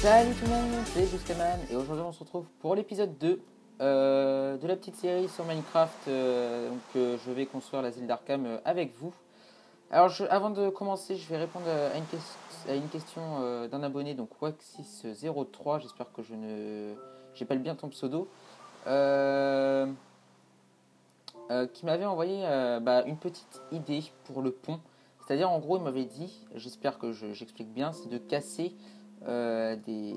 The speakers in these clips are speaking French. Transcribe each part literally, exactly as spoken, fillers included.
Salut tout le monde, c'est Juscaman et aujourd'hui on se retrouve pour l'épisode deux euh, de la petite série sur Minecraft. Euh, donc euh, je vais construire l'asile d'Arkham euh, avec vous. Alors je, avant de commencer, je vais répondre à une, que- à une question euh, d'un abonné, donc Waxis zéro trois, j'espère que je ne j'appelle bien ton pseudo, euh, euh, qui m'avait envoyé euh, bah, une petite idée pour le pont. C'est-à-dire en gros il m'avait dit, j'espère que je- j'explique bien, c'est de casser euh, des,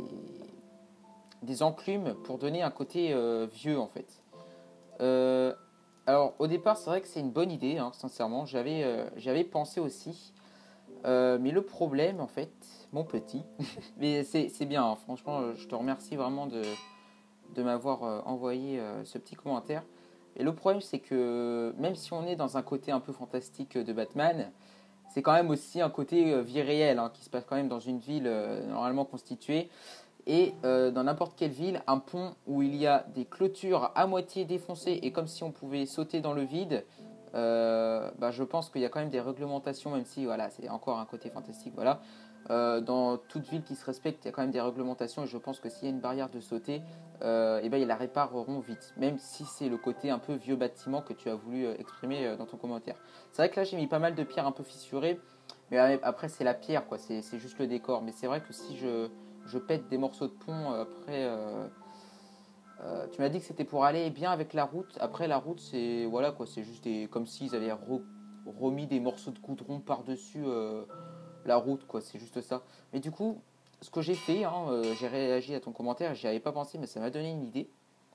des enclumes pour donner un côté euh, vieux en fait. Euh, alors au départ c'est vrai que c'est une bonne idée, hein, sincèrement, j'avais euh, j'avais pensé aussi. Euh, mais le problème en fait, mon petit, mais c'est c'est bien, hein, franchement je te remercie vraiment de, de m'avoir euh, envoyé euh, ce petit commentaire. Et le problème c'est que même si on est dans un côté un peu fantastique de Batman, c'est quand même aussi un côté euh, vie réelle, hein, qui se passe quand même dans une ville euh, normalement constituée. Et euh, dans n'importe quelle ville, un pont où il y a des clôtures à moitié défoncées et comme si on pouvait sauter dans le vide, euh, bah, je pense qu'il y a quand même des réglementations, même si voilà, c'est encore un côté fantastique. Voilà. Euh, dans toute ville qui se respecte, il y a quand même des réglementations et je pense que s'il y a une barrière de sauter, euh, et ben, ils la répareront vite, même si c'est le côté un peu vieux bâtiment que tu as voulu euh, exprimer euh, dans ton commentaire. C'est vrai que là j'ai mis pas mal de pierres un peu fissurées, mais après c'est la pierre, quoi, c'est, c'est juste le décor. Mais c'est vrai que si je je pète des morceaux de pont après. Euh, euh, tu m'as dit que c'était pour aller bien avec la route. Après la route, c'est voilà quoi, c'est juste des, comme s'ils avaient re, remis des morceaux de goudron par dessus euh, la route quoi. C'est juste ça. Mais du coup, ce que j'ai fait, hein, euh, j'ai réagi à ton commentaire, j'y avais pas pensé, mais ça m'a donné une idée.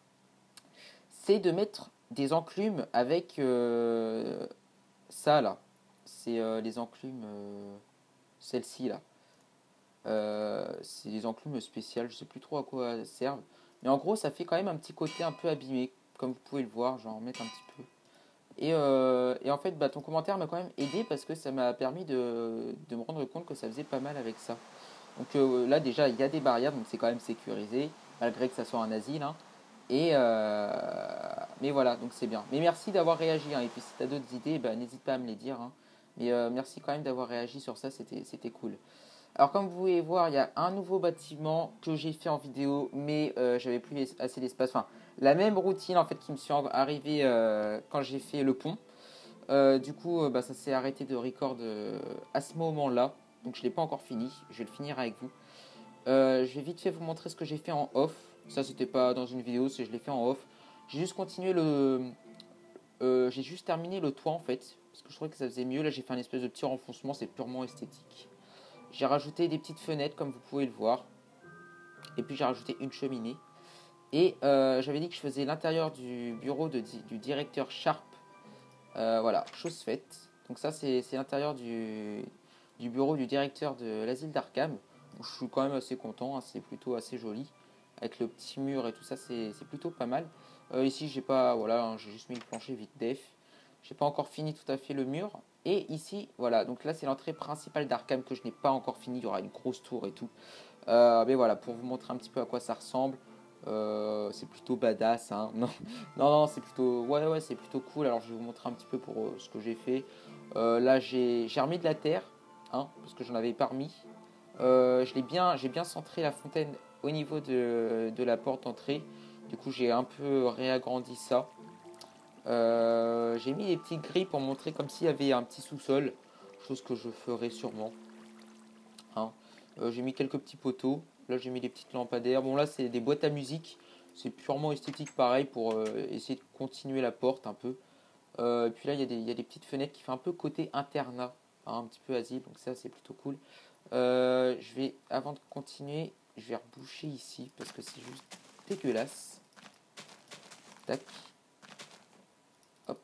C'est de mettre des enclumes avec euh, ça là. C'est euh, les enclumes, euh, celle-ci là. Euh, c'est des enclumes spéciales, je sais plus trop à quoi elles servent. Mais en gros, ça fait quand même un petit côté un peu abîmé, comme vous pouvez le voir, je vais en remettre un petit peu. Et, euh, et en fait, bah, ton commentaire m'a quand même aidé parce que ça m'a permis de, de me rendre compte que ça faisait pas mal avec ça. Donc euh, là, déjà, il y a des barrières, donc c'est quand même sécurisé, malgré que ça soit un asile, hein. Et euh, mais voilà, donc c'est bien. Mais merci d'avoir réagi, hein. Et puis si tu as d'autres idées, bah, n'hésite pas à me les dire, hein. Mais euh, merci quand même d'avoir réagi sur ça, c'était, c'était cool. Alors comme vous pouvez voir, il y a un nouveau bâtiment que j'ai fait en vidéo, mais euh, j'avais plus assez d'espace. Enfin, la même routine en fait qui me suis arrivée euh, quand j'ai fait le pont. Euh, du coup, euh, bah, ça s'est arrêté de record euh, à ce moment-là. Donc je ne l'ai pas encore fini. Je vais le finir avec vous. Euh, je vais vite fait vous montrer ce que j'ai fait en off. Ça, c'était pas dans une vidéo, c'est je l'ai fait en off. J'ai juste continué le, euh, j'ai juste terminé le toit en fait, parce que je trouvais que ça faisait mieux. Là, j'ai fait un espèce de petit renfoncement, c'est purement esthétique. J'ai rajouté des petites fenêtres comme vous pouvez le voir. Et puis j'ai rajouté une cheminée. Et euh, j'avais dit que je faisais l'intérieur du bureau de, du directeur Sharp. Euh, voilà, chose faite. Donc ça c'est, c'est l'intérieur du, du bureau du directeur de l'asile d'Arkham. Je suis quand même assez content, hein, c'est plutôt assez joli. Avec le petit mur et tout ça, c'est, c'est plutôt pas mal. Euh, ici j'ai pas, voilà, hein, j'ai juste mis le plancher vite def. J'ai pas encore fini tout à fait le mur. Et ici, voilà, donc là c'est l'entrée principale d'Arkham que je n'ai pas encore fini. Il y aura une grosse tour et tout. Euh, mais voilà, pour vous montrer un petit peu à quoi ça ressemble. Euh, c'est plutôt badass, hein. Non, non, non, c'est plutôt, ouais, ouais, c'est plutôt cool. Alors je vais vous montrer un petit peu pour euh, ce que j'ai fait. Euh, là, j'ai, j'ai remis de la terre, hein, parce que j'en avais pas remis. Euh, je l'ai bien, j'ai bien centré la fontaine au niveau de, de la porte d'entrée. Du coup, j'ai un peu réagrandi ça. Euh, j'ai mis des petites grilles pour montrer comme s'il y avait un petit sous-sol, chose que je ferai sûrement, hein. Euh, j'ai mis quelques petits poteaux. Là, j'ai mis des petites lampadaires. Bon, là, c'est des boîtes à musique. C'est purement esthétique, pareil, pour euh, essayer de continuer la porte un peu. Euh, et puis là, il y, a des, il y a des petites fenêtres qui font un peu côté internat, hein, un petit peu asile. Donc ça, c'est plutôt cool. Euh, je vais, avant de continuer, je vais reboucher ici parce que c'est juste dégueulasse. Tac. Hop.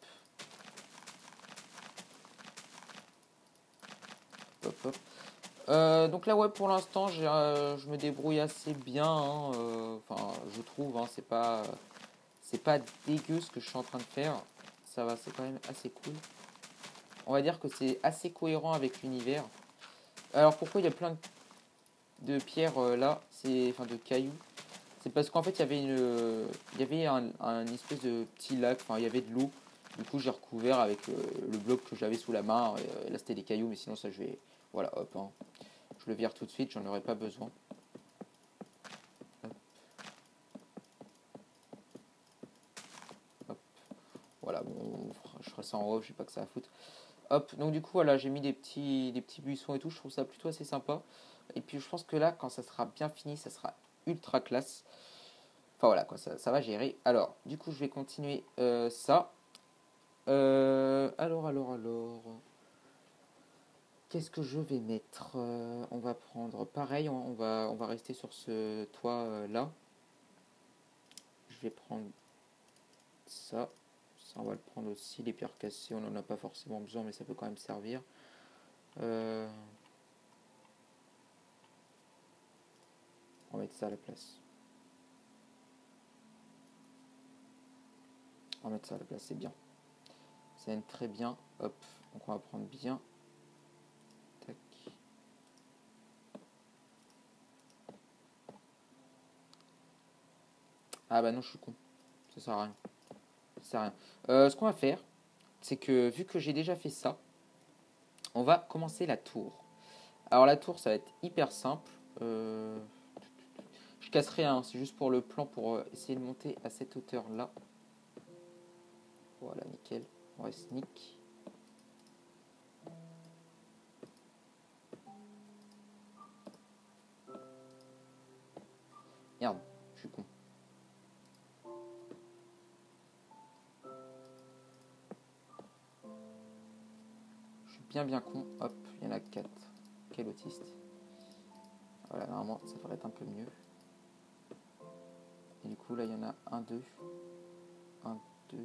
Hop, hop. Euh, donc là, ouais, pour l'instant, j'ai, euh, je me débrouille assez bien, hein, euh, enfin, je trouve, hein, c'est pas, c'est pas dégueu ce que je suis en train de faire. Ça va, c'est quand même assez cool. On va dire que c'est assez cohérent avec l'univers. Alors pourquoi il y a plein de, de pierres euh, là, c'est, enfin de cailloux. C'est parce qu'en fait il y avait une, il y avait un, un espèce de petit lac, enfin il y avait de l'eau. Du coup j'ai recouvert avec euh, le bloc que j'avais sous la main. Et, euh, là c'était des cailloux, mais sinon ça je vais, voilà, hop, hein. Je le vire tout de suite, j'en aurais pas besoin. voilà, bon, je ferai ça en off, j'ai pas que ça à foutre. Hop, donc du coup, voilà, j'ai mis des petits, des petits buissons et tout, je trouve ça plutôt assez sympa. Et puis je pense que là, quand ça sera bien fini, ça sera ultra classe. Enfin voilà, quoi, ça, ça va gérer. Alors, du coup, je vais continuer euh, ça. Euh, alors, alors, alors... Qu'est-ce que je vais mettre? Euh, On va prendre pareil, on, on va, on va rester sur ce toit euh, là. Je vais prendre ça. Ça, on va le prendre aussi. Les pierres cassées, on n'en a pas forcément besoin, mais ça peut quand même servir. Euh, on va mettre ça à la place. On va mettre ça à la place, c'est bien. Ça aide très bien. Hop, donc on va prendre bien. Tac. Ah bah non, je suis con. Ça sert à rien. Ça sert à rien. Euh, ce qu'on va faire, c'est que vu que j'ai déjà fait ça, on va commencer la tour. Alors la tour, ça va être hyper simple. Euh, je casse rien, hein, c'est juste pour le plan, pour euh, essayer de monter à cette hauteur-là. Voilà, nickel. On va sneak. Merde, je suis con. Je suis bien bien con. Hop, il y en a quatre. Quel autiste. Voilà, normalement, ça devrait être un peu mieux. Et du coup, là, il y en a un, deux. Un, deux.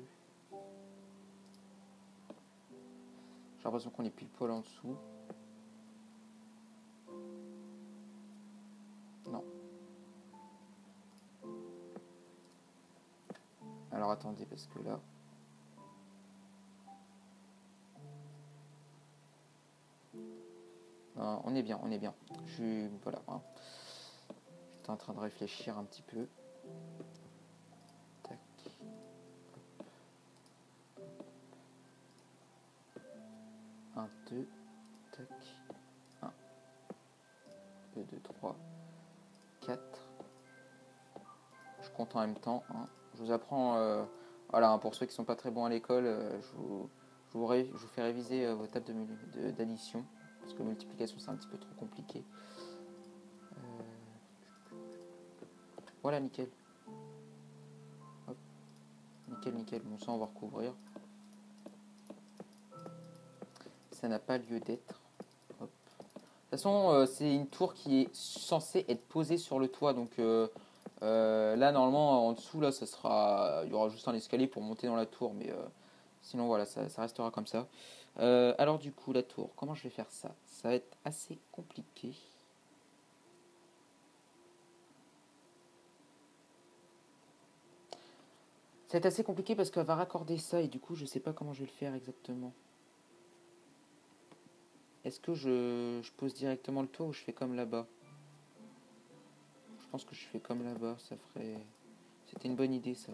J'ai l'impression qu'on est pile poil en dessous. Non. Alors attendez, parce que là... Non, on est bien, on est bien. Je suis... Voilà. Hein. J'étais en train de réfléchir un petit peu. Tac. un, deux. Tac. un, deux, deux, trois, quatre. Je compte en même temps. Hein. Je vous apprends... Euh, voilà, hein, pour ceux qui ne sont pas très bons à l'école, euh, je, vous, je, vous ré, je vous fais réviser euh, vos tables d'addition. Parce que multiplication, c'est un petit peu trop compliqué. Euh, voilà, nickel. Hop. Nickel, nickel. Bon, ça, on va recouvrir. Ça n'a pas lieu d'être. De toute façon, euh, c'est une tour qui est censée être posée sur le toit. Donc euh, euh, là, normalement, en dessous, là, ça sera, il y aura juste un escalier pour monter dans la tour. Mais euh, sinon, voilà, ça, ça restera comme ça. Euh, alors du coup, la tour, comment je vais faire ça? Ça va être assez compliqué. Ça va être assez compliqué parce qu'elle va raccorder ça et du coup, je sais pas comment je vais le faire exactement. Est-ce que je, je pose directement le toit ou je fais comme là-bas? Je pense que je fais comme là-bas, ça ferait... C'était une bonne idée, ça.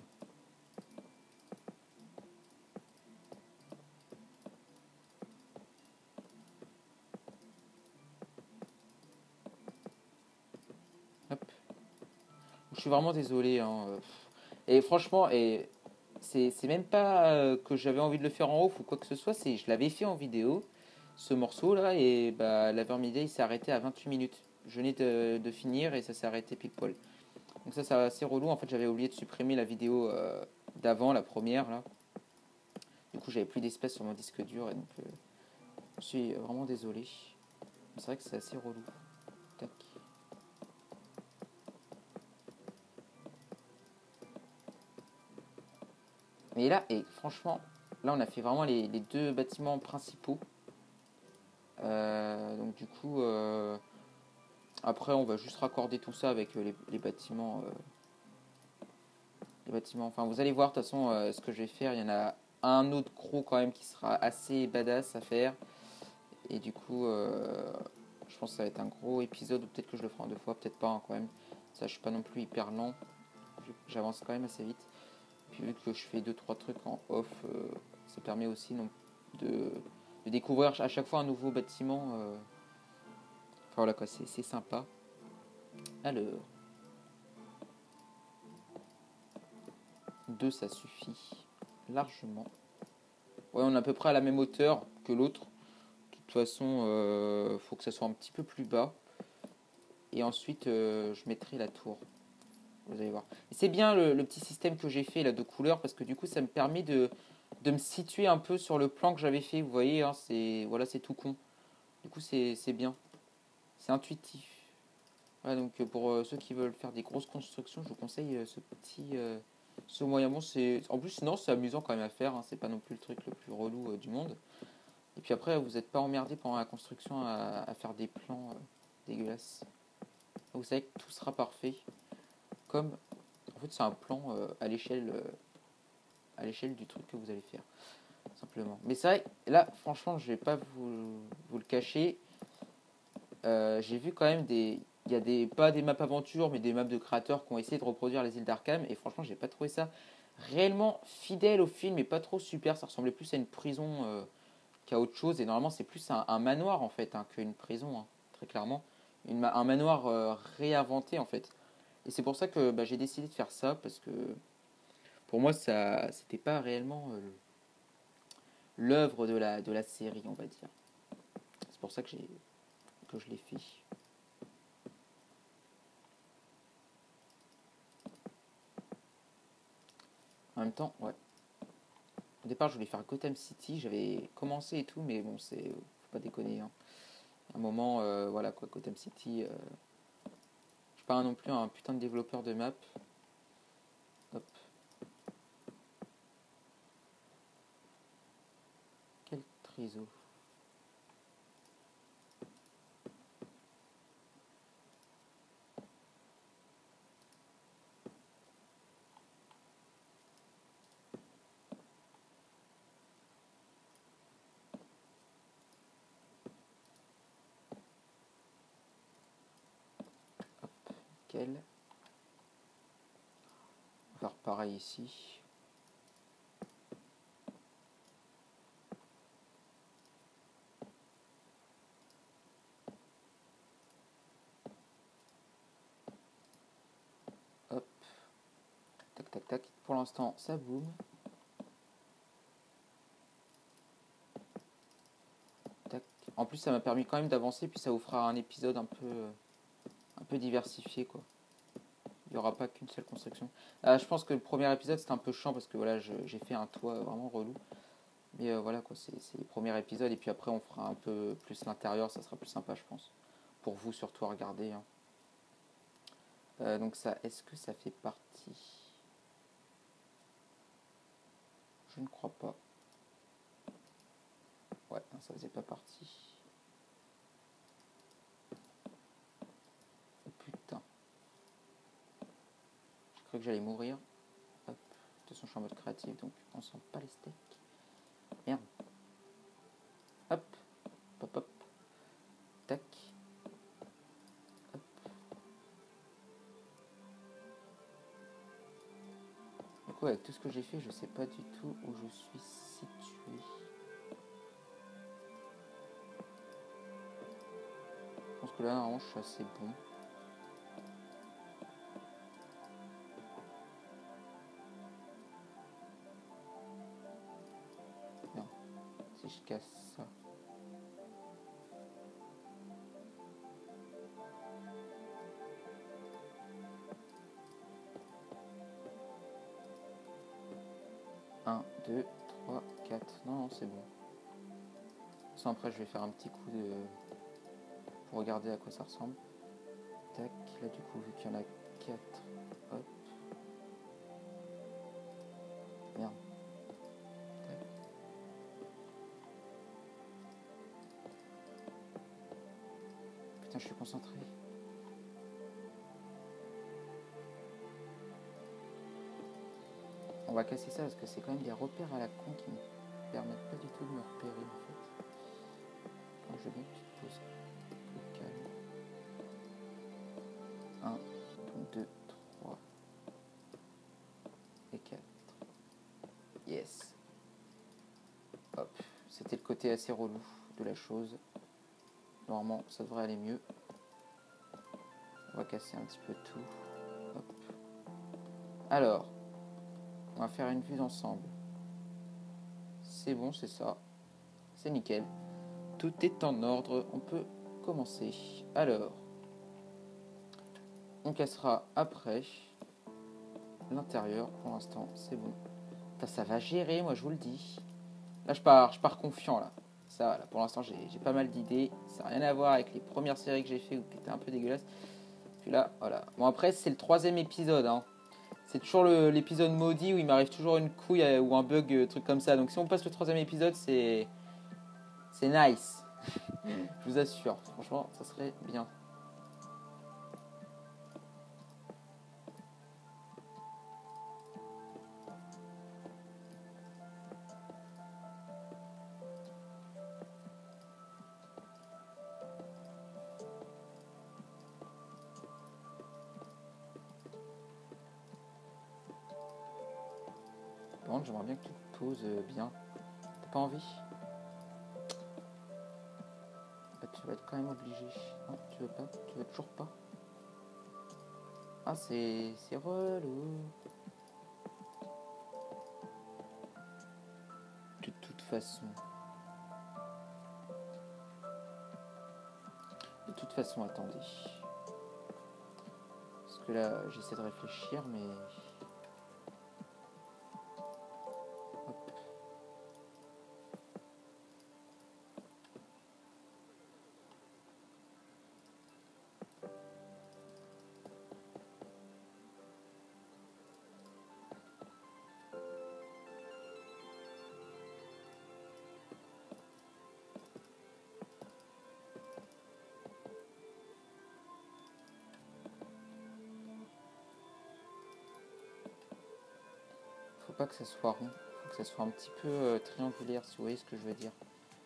Hop. Je suis vraiment désolé. Hein. Et franchement, et c'est même pas euh, que j'avais envie de le faire en off ou quoi que ce soit, c'est je l'avais fait en vidéo, ce morceau-là, et bah, la Vermidée, il s'est arrêté à vingt-huit minutes. Je venais de, de finir et ça s'est arrêté pile poil. Donc ça, c'est assez relou. En fait, j'avais oublié de supprimer la vidéo euh, d'avant, la première, là. Du coup, j'avais plus d'espace sur mon disque dur, et donc euh, je suis vraiment désolé. C'est vrai que c'est assez relou. Tac. Mais là, et franchement, là, on a fait vraiment les, les deux bâtiments principaux. Euh, donc du coup, euh, après, on va juste raccorder tout ça avec les, les bâtiments. Euh, les bâtiments. Enfin, vous allez voir, de toute façon, euh, ce que je vais faire. Il y en a un autre gros quand même qui sera assez badass à faire. Et du coup, euh, je pense que ça va être un gros épisode. Ou peut-être que je le ferai en deux fois, peut-être pas hein, quand même. Ça, je suis pas non plus hyper lent. J'avance quand même assez vite. Puis vu que je fais deux trois trucs en off, euh, ça permet aussi non, de, de découvrir à chaque fois un nouveau bâtiment. Euh, enfin voilà quoi, c'est sympa. Alors, deux ça suffit largement. Ouais, on est à peu près à la même hauteur que l'autre. De toute façon, euh, faut que ça soit un petit peu plus bas. Et ensuite, euh, je mettrai la tour. Vous allez voir. Et c'est bien le, le petit système que j'ai fait là de couleurs parce que du coup, ça me permet de, de me situer un peu sur le plan que j'avais fait. Vous voyez, hein, c'est voilà, c'est tout con. Du coup, c'est c'est bien. C'est intuitif. Voilà, donc euh, pour euh, ceux qui veulent faire des grosses constructions, je vous conseille euh, ce petit, euh, ce moyen. Bon, c'est en plus, non, c'est amusant quand même à faire. Hein, c'est pas non plus le truc le plus relou euh, du monde. Et puis après, vous n'êtes pas emmerdé pendant la construction à, à faire des plans euh, dégueulasses. Vous savez que tout sera parfait. Comme, en fait, c'est un plan euh, à l'échelle, euh, à l'échelle du truc que vous allez faire, simplement. Mais c'est vrai, là, franchement, je vais pas vous, vous le cacher. Euh, j'ai vu quand même des, il y a des, pas des maps aventures, mais des maps de créateurs qui ont essayé de reproduire les îles d'Arkham. Et franchement, j'ai pas trouvé ça réellement fidèle au film et pas trop super. Ça ressemblait plus à une prison euh, qu'à autre chose. Et normalement, c'est plus un, un manoir en fait hein, qu'une prison, hein, très clairement. Une, un manoir euh, réinventé en fait. Et c'est pour ça que bah, j'ai décidé de faire ça parce que pour moi, ça, c'était pas réellement euh, l'œuvre de la, de la série, on va dire. C'est pour ça que j'ai, que je l'ai fait. En même temps, ouais. Au départ, je voulais faire Gotham City. J'avais commencé et tout, mais bon, c'est, faut pas déconner. Hein. À un moment, euh, voilà quoi, Gotham City. Euh, je suis pas non plus un putain de développeur de map. Hop. Quel trésor. Quel. On va faire pareil ici. Hop. Tac, tac, tac. Pour l'instant, ça boum. Tac. En plus, ça m'a permis quand même d'avancer, puis ça vous fera un épisode un peu, un peu diversifié, quoi. Il n'y aura pas qu'une seule construction. Ah, je pense que le premier épisode c'était un peu chiant parce que voilà, j'ai fait un toit vraiment relou. Mais euh, voilà quoi, c'est les premiers épisodes et puis après on fera un peu plus l'intérieur, ça sera plus sympa je pense. Pour vous surtout à regarder. Hein. Euh, donc ça, est-ce que ça fait partie? Je ne crois pas. Ouais, non, ça faisait pas partie. Oh putain. Je crois que j'allais mourir. Hop. De toute façon je suis en mode créatif donc on sent pas les steaks. Merde. Hop. Hop hop. Tac. Hop. Du coup avec tout ce que j'ai fait je sais pas du tout où je suis situé. Je pense que là normalement je suis assez bon. Non. Si je casse ça. un, deux, trois, quatre. Non, non, c'est bon. Ça, après, je vais faire un petit coup de... pour regarder à quoi ça ressemble. Tac, là, du coup, vu qu'il y en a quatre. Hop. Merde. Tac. Putain, je suis concentré. On va casser ça parce que c'est quand même des repères à la con qui me permettent pas du tout de me repérer, en fait. Quand je veux bien que tu te poses au calme. un, deux, trois et quatre. Yes. Hop. C'était le côté assez relou de la chose. Normalement, ça devrait aller mieux. On va casser un petit peu tout. Hop. Alors, on va faire une vue d'ensemble. c'est bon, c'est ça. C'est nickel. Tout est en ordre. On peut commencer. Alors, on cassera après l'intérieur. Pour l'instant, c'est bon. Ça, ça va gérer, moi je vous le dis. Là, je pars, je pars confiant là. Ça, là, pour l'instant, j'ai, j'ai pas mal d'idées. Ça n'a rien à voir avec les premières séries que j'ai fait qui étaient un peu dégueulasses. Puis là, voilà. Bon, après, c'est le troisième épisode. Hein. C'est toujours le, l'épisode maudit où il m'arrive toujours une couille ou un bug, euh, truc comme ça. Donc, si on passe le troisième épisode, c'est. C'est nice. Je vous assure. Franchement, ça serait bien. Par contre, j'aimerais bien que tu te poses euh, bien. T'as pas envie? Bah, tu vas être quand même obligé. Non, tu veux pas? Tu veux toujours pas? Ah, c'est, c'est relou. De toute façon. De toute façon, attendez. Parce que là, j'essaie de réfléchir, mais... Hop. Faut pas que ça soit rond. Faut que ça soit un petit peu euh, triangulaire, si vous voyez ce que je veux dire.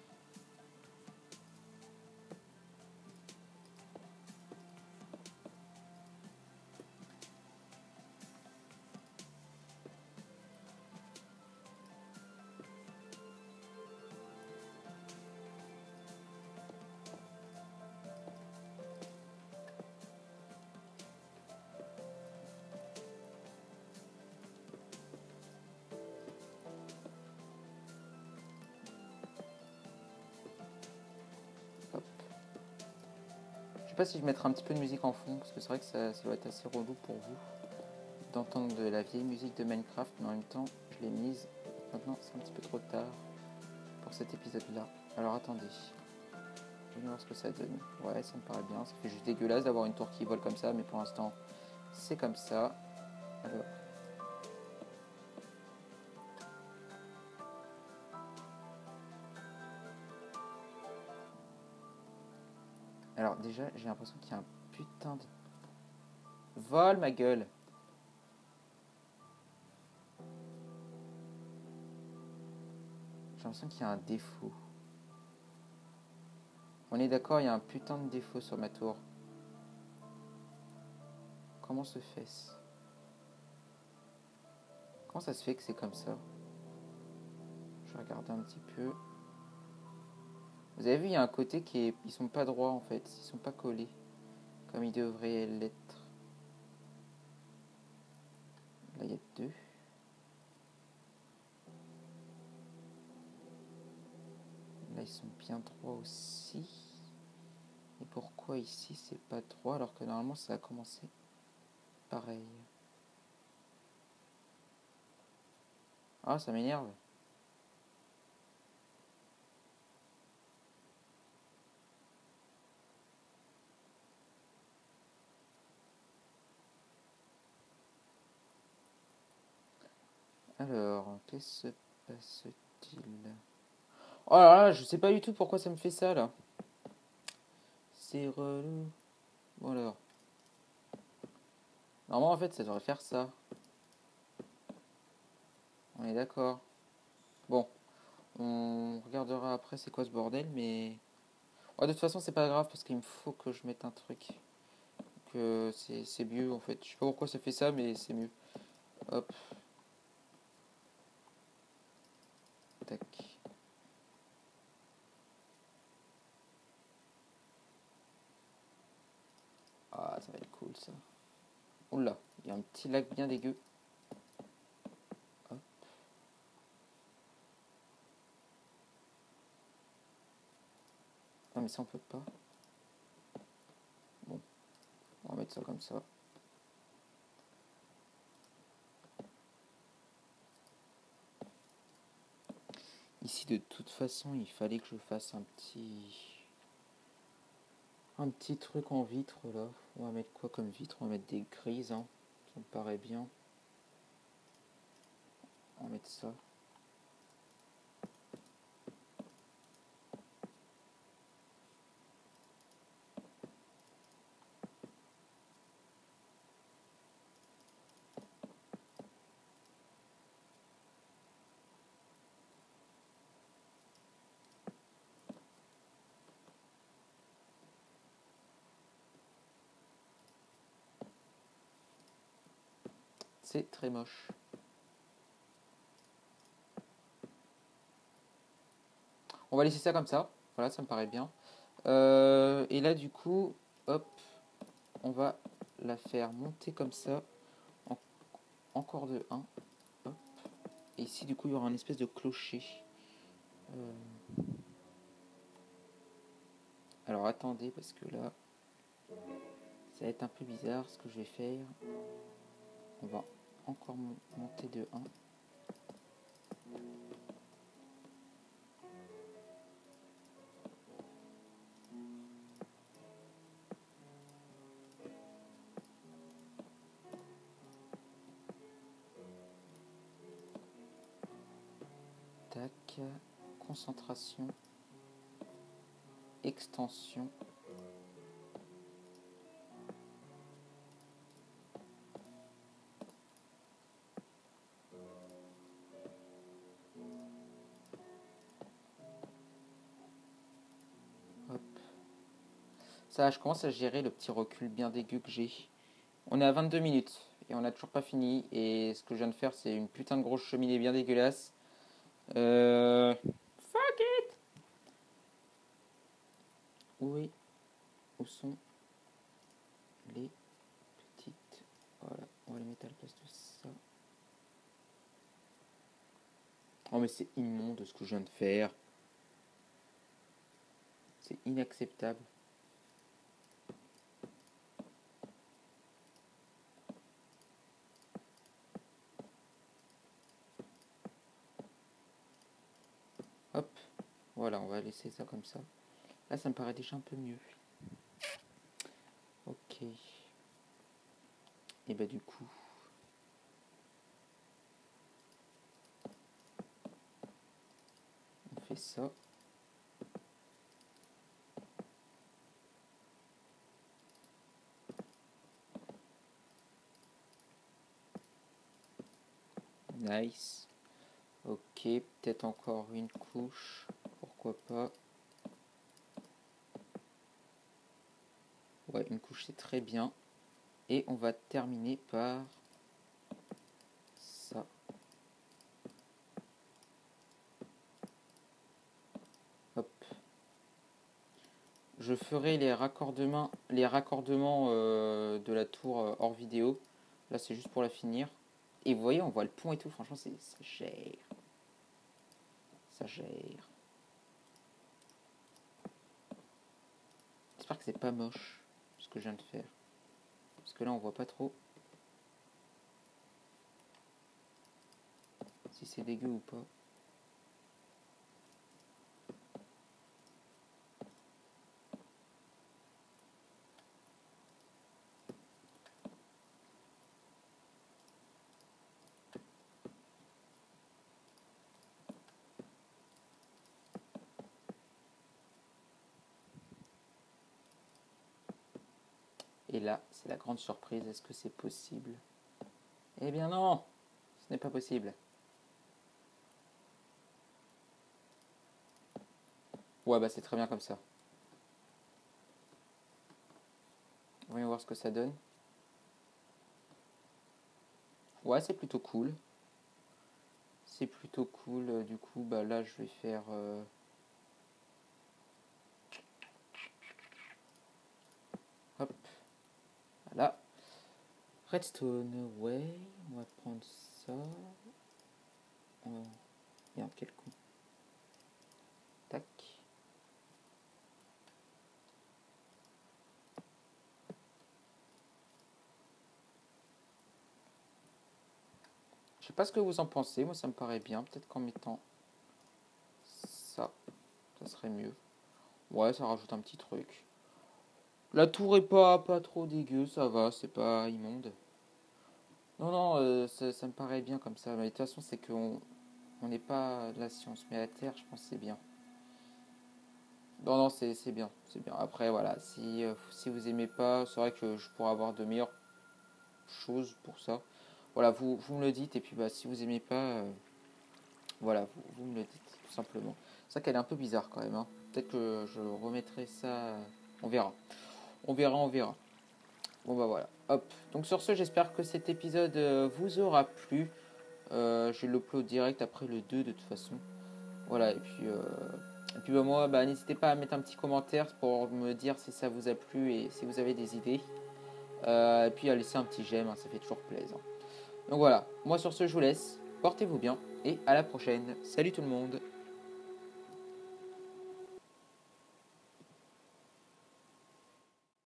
Hop. Je sais pas si je mettrai un petit peu de musique en fond, parce que c'est vrai que ça, ça doit être assez relou pour vous d'entendre de la vieille musique de Minecraft, mais en même temps, je l'ai mise. Maintenant, c'est un petit peu trop tard pour cet épisode-là. Alors attendez. Je vais voir ce que ça donne. Ouais, ça me paraît bien. Ça fait juste dégueulasse d'avoir une tour qui vole comme ça, mais pour l'instant, c'est comme ça. Alors. Alors déjà, j'ai l'impression qu'il y a un putain de... Vole ma gueule. J'ai l'impression qu'il y a un défaut. On est d'accord, il y a un putain de défaut sur ma tour. Comment se fait-ce? Comment ça se fait que c'est comme ça? Je vais regarder un petit peu. Vous avez vu, il y a un côté qui est... Ils sont pas droits en fait. Ils sont pas collés. Comme ils devraient l'être. Là, il y a deux. Là, ils sont bien droits aussi. Et pourquoi ici, c'est pas droit alors que normalement, ça a commencé pareil. Ah, ça m'énerve. Alors, qu'est-ce se passe-t-il? Oh là là, je sais pas du tout pourquoi ça me fait ça là. C'est relou. Bon alors. Normalement en fait ça devrait faire ça. On est d'accord. Bon. On regardera après c'est quoi ce bordel mais... Oh, de toute façon c'est pas grave parce qu'il me faut que je mette un truc. Que c'est, c'est mieux en fait. Je sais pas pourquoi ça fait ça mais c'est mieux. Hop. Tac. Ah ça va être cool ça. Oula, il y a un petit lac bien dégueu. Hop. Non mais ça on peut pas. Bon, on va mettre ça comme ça. Ici de toute façon il fallait que je fasse un petit... Un petit truc en vitre là. On va mettre quoi comme vitre? On va mettre des grises, hein. Ça me paraît bien. On va mettre ça. C'est très moche. On va laisser ça comme ça. Voilà, ça me paraît bien. Euh, et là, du coup, hop, on va la faire monter comme ça. En, encore de un. Hop. Et ici, du coup, il y aura un espèce de clocher. Euh, alors, attendez, parce que là, ça va être un peu bizarre ce que je vais faire. On va encore monter de un. Tac, concentration, extension. Hop. Ça, je commence à gérer le petit recul bien dégueu que j'ai. On est à vingt-deux minutes et on n'a toujours pas fini. Et ce que je viens de faire, c'est une putain de grosse cheminée bien dégueulasse. Euh... Fuck it! Où est... Où sont les petites... Voilà, on va les mettre à la place de ça. Oh mais c'est immonde ce que je viens de faire. C'est inacceptable. Hop, voilà, on va laisser ça comme ça. Là, ça me paraît déjà un peu mieux. Ok. Et bah du coup... On fait ça. Nice. Ok, peut-être encore une couche. Pourquoi pas. Ouais, une couche c'est très bien. Et on va terminer par ça. Hop. Je ferai les raccordements, les raccordements euh, de la tour euh, hors vidéo. Là, c'est juste pour la finir. Et vous voyez, on voit le pont et tout. Franchement, c'est ça gère. Ça gère. J'espère que c'est pas moche ce que je viens de faire. Parce que là, on voit pas trop si c'est dégueu ou pas. Et là, c'est la grande surprise. Est-ce que c'est possible? Eh bien non, ce n'est pas possible. Ouais, bah c'est très bien comme ça. Voyons voir ce que ça donne. Ouais, c'est plutôt cool. C'est plutôt cool. Du coup, bah là, je vais faire... Euh... Hop. Voilà. Redstone, ouais. On va prendre ça. Oh. Merde, quel con. Tac. pas ce que vous en pensez. Moi, ça me paraît bien. Peut-être qu'en mettant ça, ça serait mieux. Ouais, ça rajoute un petit truc. La tour est pas, pas trop dégueu, ça va, c'est pas immonde. Non, non, euh, ça, ça me paraît bien comme ça. Mais de toute façon, c'est qu'on on n'est pas là, si on se met à terre, je pense que c'est bien. Non, non, c'est c'est bien, c'est bien. Après, voilà, si, euh, si vous aimez pas, c'est vrai que je pourrais avoir de meilleures choses pour ça. Voilà, vous, vous me le dites, et puis bah, si vous aimez pas, euh, voilà, vous, vous me le dites, tout simplement. C'est vrai qu'elle est un peu bizarre quand même, hein. Peut-être que je remettrai ça, on verra. On verra, on verra. Bon bah voilà, hop. Donc sur ce, j'espère que cet épisode euh, vous aura plu. Euh, je l'upload direct après le deux de toute façon. Voilà, et puis, euh, et puis bah, moi, bah, n'hésitez pas à mettre un petit commentaire pour me dire si ça vous a plu et si vous avez des idées. Euh, et puis à laisser un petit j'aime, hein, ça fait toujours plaisir. Donc voilà, moi sur ce, je vous laisse. Portez-vous bien et à la prochaine. Salut tout le monde.